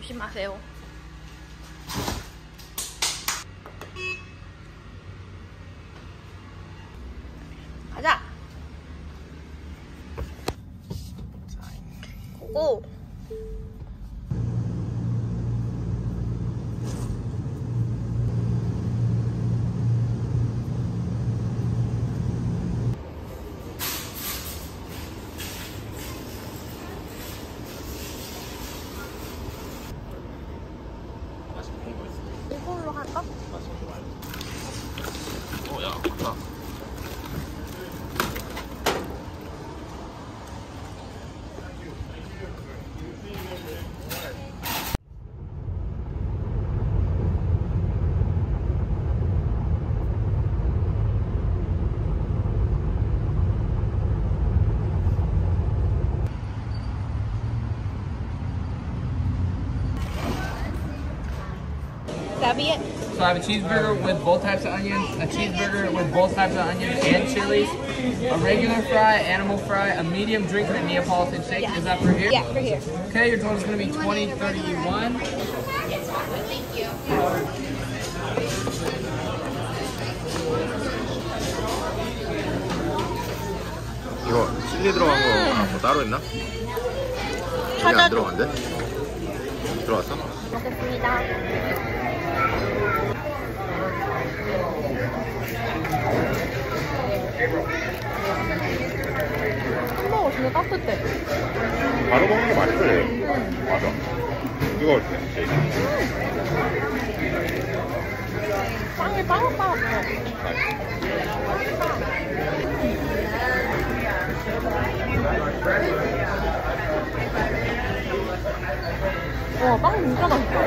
조심하세요. 가자. 고고. 이걸로 할까? 야, 좋다. That'd be it. So I have a cheeseburger with both types of onions, a cheeseburger with both types of onions and chilies, a regular fry, animal fry, a medium drink, and a Neapolitan shake. Yeah. Is that for here? Yeah, for here. Okay, your total is going to be $20.31. Thank you. 이거 칠리 들어간 거 뭐 따로 있나? 여기 안 찾아줘. 들어간대? 들어왔어? 먹겠습니다. 햄버거 진짜 따뜻해. 바로 먹는 게 맛있어요. 맞아. 뜨거울 때. 빵이 바삭바삭해. 와, 빵 진짜 맛있다.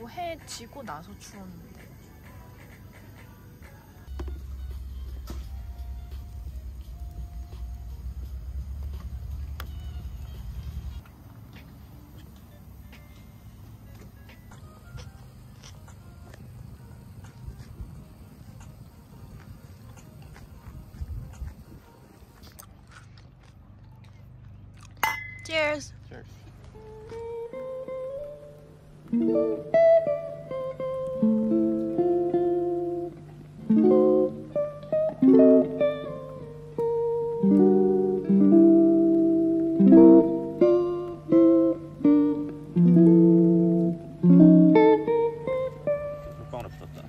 그리고 해 지고 나서 추웠는데. Cheers. Cheers. 물방울 없었다.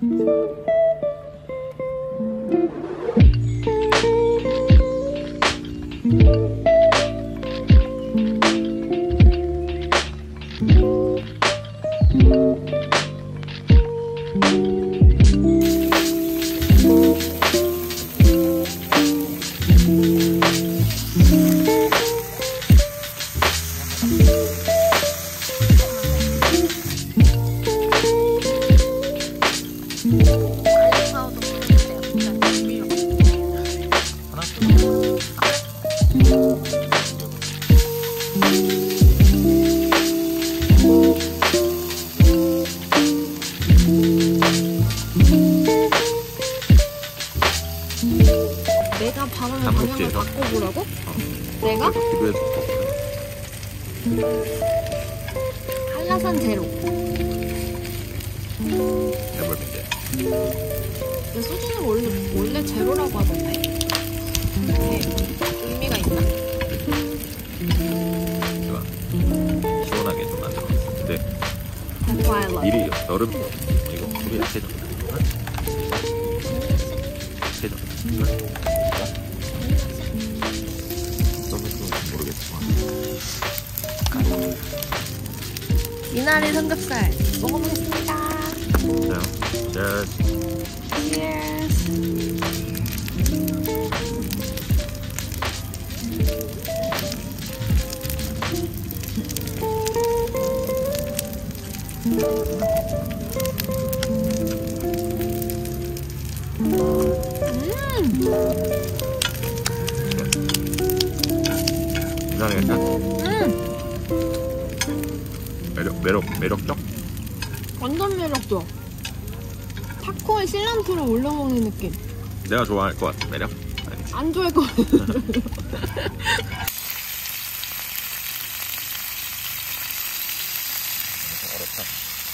내가 방향을 삼국지에서? 바꿔보라고? 내가? 기도해줬고. 한라산 제로. 해볼인데. 근데 수진은 원래 제로라고 하던데. 이게 의미가 있나? 좋아. 시원하게 좀 만들어봤어. 근데 That's why I love it. 미리 여름 이거 우리 야채전. 야채전. 너무 좀 모르겠지만. 미나리 삼겹살 먹어보겠습니다. 자, Cheers. 이상하게 약간 매력적? 완전 매력적. 타코에 실란트를 올려 먹는 느낌. 내가 좋아할 것 같은 매력? 아니지. 안 좋아할 것 같아. 어렵다.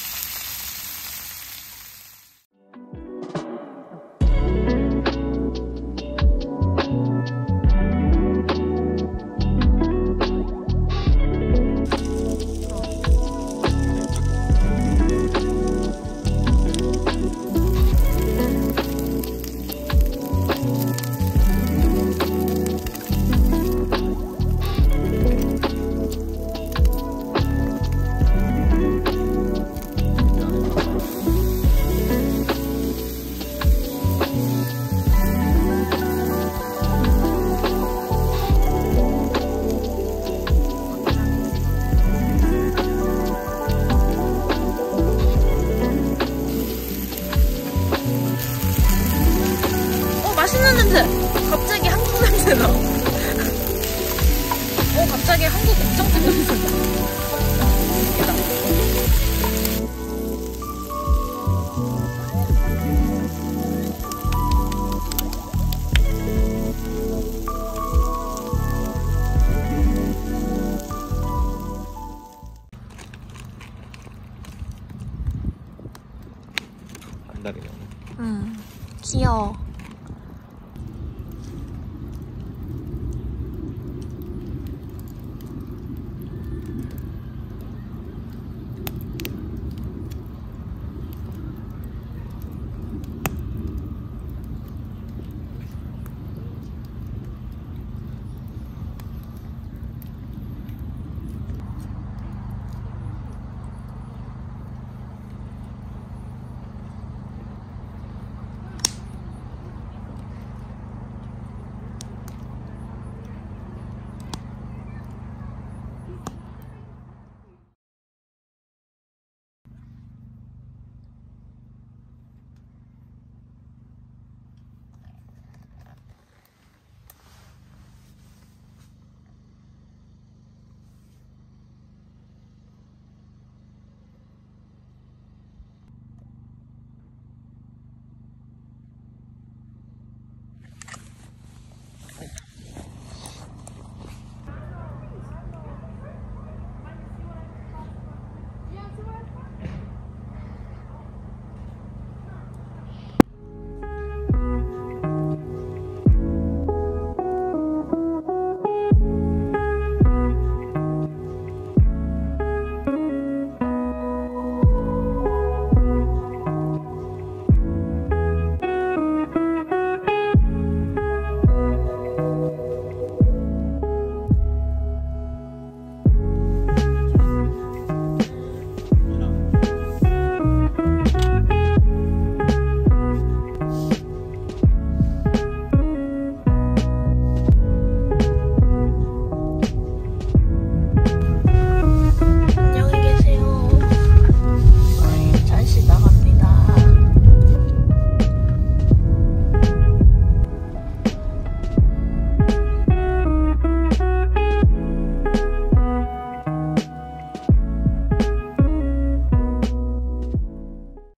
맛있는 냄새! 갑자기 한국 냄새 나. 갑자기 한국 국정집 냄새 나. 한 달이면. 귀여워.